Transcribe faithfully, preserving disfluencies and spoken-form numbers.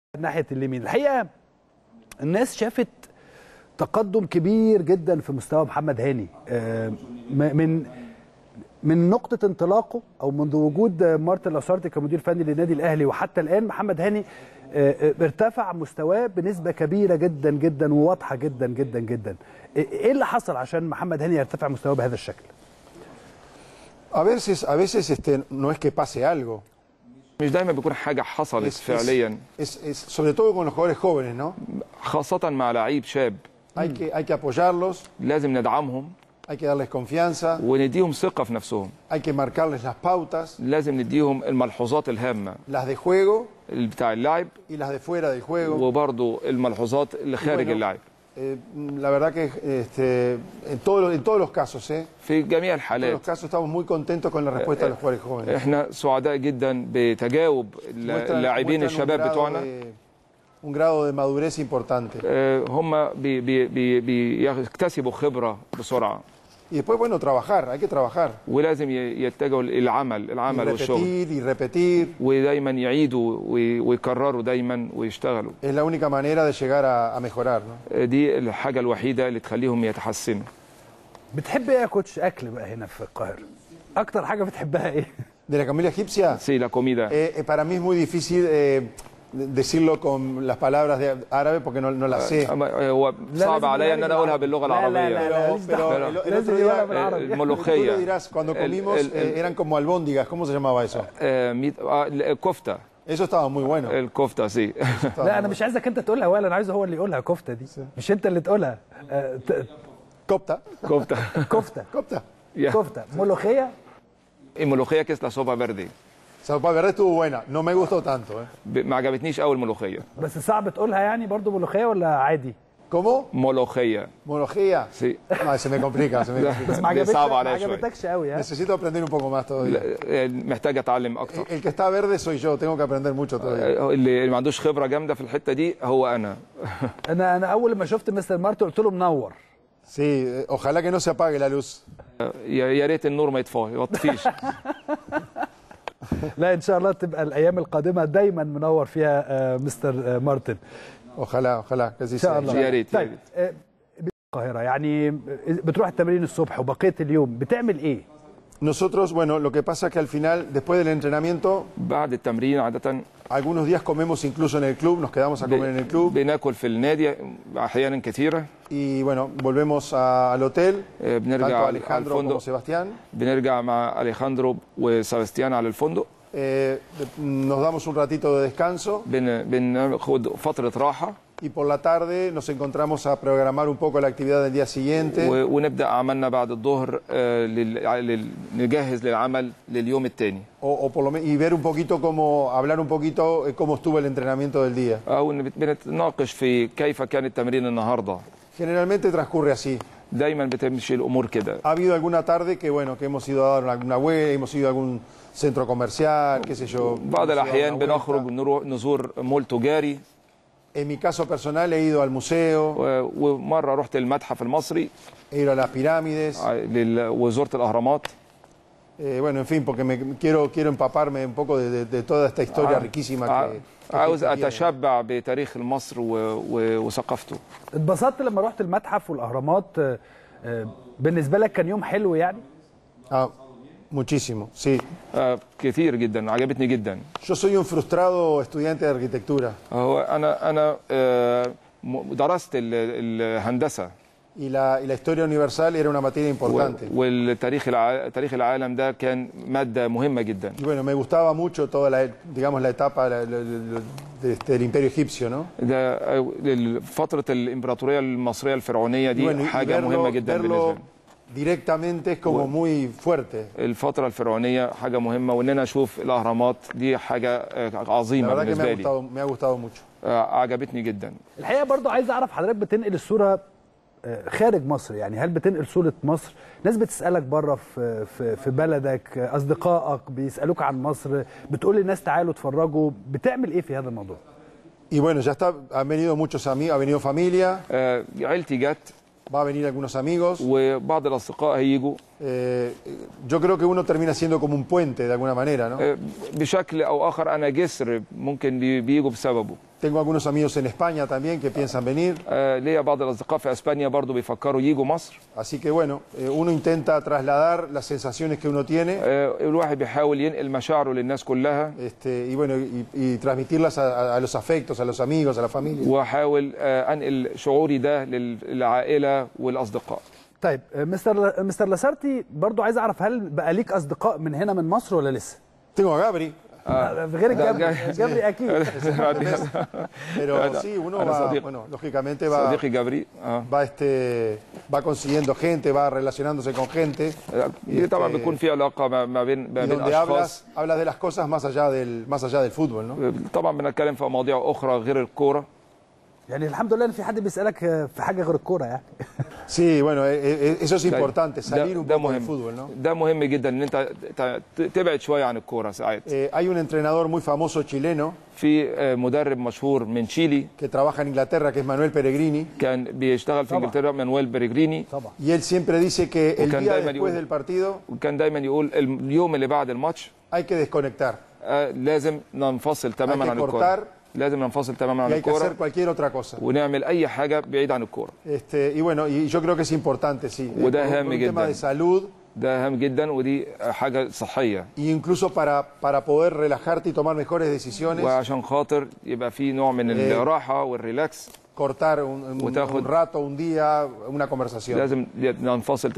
ناحيه اليمين. الحقيقه الناس شافت تقدم كبير جدا في مستوى محمد هاني من من نقطه انطلاقه او منذ وجود مارتن لاسارتي كمدير فني للنادي الاهلي وحتى الان. محمد هاني ارتفع مستواه بنسبه كبيره جدا جدا وواضحه جدا جدا جدا. ايه اللي حصل عشان محمد هاني يرتفع مستواه بهذا الشكل؟ A veces, a veces este, no es que pase algo. مش دايما بيكون حاجه حصلت Es, فعليا، es, es, es, sobre todo con los jugadores jóvenes, ¿no? خاصه مع لعيب شاب. Hay que, hay que apoyarlos, لازم ندعمهم hay que darles confianza, ونديهم ثقه في نفسهم. hay que marcarles las pautas, لازم نديهم الملحوظات الهامه las de juego بتاع اللاعب y las de fuera del juego. وبرضه الملحوظات اللي خارج bueno, اللاعب. Eh, la verdad que este, en, todos, en todos los casos, ¿eh? في جميع En todos los الحالات casos estamos muy contentos con la respuesta de los jugadores jóvenes. احنا سعداء جدا بتجاوب اللاعبين الشباب بتوعنا. un grado de madurez importante. هم بي بي بي بيكتسبوا خبره بسرعه. Y después, bueno, trabajar, hay que trabajar. ولازم يتجهوا للعمل، العمل والشغل. Y repetir. ودايما يعيدوا ويكرروا دايما ويشتغلوا. Es la única manera de llegar a, a mejorar, ¿no? دي الحاجه الوحيده اللي تخليهم يتحسنوا. بتحب ايه يا كوتش اكل بقى هنا في القاهره؟ اكتر حاجه بتحبها ايه؟ De la familia egipcia. Sí, la comida. Eh, para mí es muy difícil eh, decirlo con las palabras de árabe porque no, no las sé. هو صعب عليا ان انا اقولها باللغه العربيه. الملوخيه. Tú lo dirás, cuando comimos eh, eran como albóndigas, ¿cómo se llamaba eso? كفته. Eso estaba muy bueno. الكفته سي. لا انا مش عايزك انت تقولها ولا انا عايزه هو اللي يقولها كفته دي. مش انت اللي تقولها. كفته. كفته. كفته. كفته. كفته. ملوخيه. الملوخيه que es la sopa verde. sopa verde estuvo buena, no me gustó tanto, eh. ما عجبتنيش قوي الملوخيه. بس صعب تقولها يعني برضو ملوخيه ولا عادي؟ ¿Cómo? ملوخيه. ملوخيه. Sí. No, se me complica, se me complica. بس ما عجبتكش ما عجبتكش قوي ها. Necesito aprender un poco más todavía. محتاج اتعلم اكتر. El que está verde soy yo, tengo que aprender mucho todavía. اللي ما عندوش خبره جامده في الحته دي هو انا. انا انا اول ما شفت مستر مارتن قلت له منور. Sí, ojalá que no se apague la luz. يا ريت النور ما يطفاش، ما يطفيش. لا ان شاء الله تبقى الايام القادمه دايما منور فيها مستر مارتن. ojalá ojalá que ان شاء الله. يا ريت. طيب القاهره يعني بتروح التمرين الصبح وبقيه اليوم بتعمل ايه؟ Nosotros, bueno, lo que pasa es que al final, después del entrenamiento, بعد التمرين عادة algunos días comemos incluso en el club, nos quedamos a comer en el club. بناكل في النادي أحيانا كثيرة. Y bueno, volvemos a, al hotel. بنرجع tanto Alejandro como Sebastián. بنرجع مع أليخاندرو وسباستيان على الفندق. Eh, nos damos un ratito de descanso. بن بناخد فترة راحة. Y por la tarde nos encontramos a programar un poco la actividad del día siguiente. ونبدأ عملنا بعد الظهر نجهز للعمل لليوم الثاني. O, o por lo menos y ver un poquito cómo hablar un poquito cómo estuvo el entrenamiento del día. أو بنتناقش في كيف كان التمرين النهارده. Generalmente transcurre así. دايما بتمشي الأمور كده. Ha habido alguna tarde que bueno que hemos ido a dar una vuelta, hemos ido a algún centro comercial, qué sé yo. بعض الأحيان بنخرج نروح نزور مول تجاري. En mi caso personal he ido al museo. ومرة رحت المتحف المصري. He ido a las pirámides. وزرت الأهرامات. Eh, bueno, en fin, porque me quiero quiero empaparme un poco de, de, de toda esta historia riquísima que عاوز اتشبع بتاريخ مصر وثقافته. اتبسطت لما رحت المتحف والاهرامات؟ بالنسبه لك كان يوم حلو يعني؟ اه muchísimo, sí. كثير جدا، عجبتني جدا. Yo soy un frustrado estudiante de arquitectura. هو انا انا درست الهندسه. Y la, y la historia universal era una materia importante. والتاريخ الع... تاريخ العالم ده كان ماده مهمه جدا. Y bueno, me gustaba mucho toda la, digamos, la etapa la, la, la, de, del imperio egipcio, ¿no? ده فتره الامبراطوريه المصريه الفرعونيه دي bueno, حاجه verlo, مهمه جدا بالنسبه لي. directamente es como muy fuerte. الفتره الفرعونيه حاجه مهمه، وان انا اشوف الاهرامات دي حاجه عظيمه بالنسبه لي. me ha gustado mucho. عجبتني جدا. الحقيقه برضو عايز اعرف حضرتك بتنقل الصوره خارج مصر، يعني هل بتنقل صورة مصر؟ ناس بتسألك بره في في في بلدك، أصدقائك بيسألوك عن مصر، بتقول للناس تعالوا اتفرجوا، بتعمل إيه في هذا الموضوع؟ Y bueno, ya está, han venido muchos amigos, ha venido familia. عيلتي جت. Va a venir algunos amigos. وبعض الأصدقاء هيجوا. Eh, yo creo que uno termina siendo como un puente de alguna manera, ¿no? آه، بشكل او اخر انا جسر ممكن بي- بيجوا بسببه. Tengo algunos amigos en España también que piensan venir, آه، ليا بعض الاصدقاء في اسبانيا برضو بيفكروا يجوا مصر. así que bueno, eh, uno intenta trasladar las sensaciones que uno tiene آه، الواحد بيحاول ينقل مشاعره للناس كلها، este, y bueno, y, y transmitirlas a, a los afectos, a los amigos, a la familia. واحاول آه، انقل شعوري ده للعائله والاصدقاء. طيب آه، مستر مستر لاسارتي برضو عايز اعرف هل بقى ليك اصدقاء من هنا من مصر ولا لسه؟ Tengo a Gabri, آه. غير الجبري الجبري اكيد. pero sí, uno أنا va, صديق. bueno, lógicamente va, صديقي جبري آه. va, este, va consiguiendo gente, va relacionándose con gente. دي طبعا بيكون في علاقه ما ما بين ما Y بين donde اشخاص. hablas, hablas de las cosas más allá del, más allá del fútbol, ¿no? طبعا بنتكلم في مواضيع اخرى غير الكوره. يعني الحمد لله ان في حد بيسالك آه، في حاجه غير الكوره يعني. Sí, bueno, eh, eh, eso es importante, salir ده, un ده poco del مهم fútbol, ¿no? ده مهم جدا ان انت ت- ت- تبعد شويه عن الكوره ساعات. Eh, hay un entrenador muy famoso chileno في آه، مدرب مشهور من تشيلي que trabaja en Inglaterra, que es Manuel Pellegrini, كان بيشتغل في طبعا. انجلترا، مانويل بريجريني، طبعا. y él siempre dice que el وكان día دايما después يقول- del partido وكان دايما يقول اليوم اللي بعد الماتش hay que desconectar آه، لازم ننفصل تماما hay que عن الكوره، cortar لازم ننفصل تماما عن y hay que hacer الكوره cualquier otra cosa. ونعمل اي حاجه بعيد عن الكوره. Este, y bueno, y yo creo que es importante, sí, eh, وده por, هام por un tema جداً. de salud ده اهم جدا ودي حاجه صحيه، e incluso para, para poder relajarte y tomar mejores decisiones, وعشان خاطر يبقى في نوع من الراحه والريلاكس. cortar un, un- وتاخد- un rato, un día, una conversación. لازم ننفصل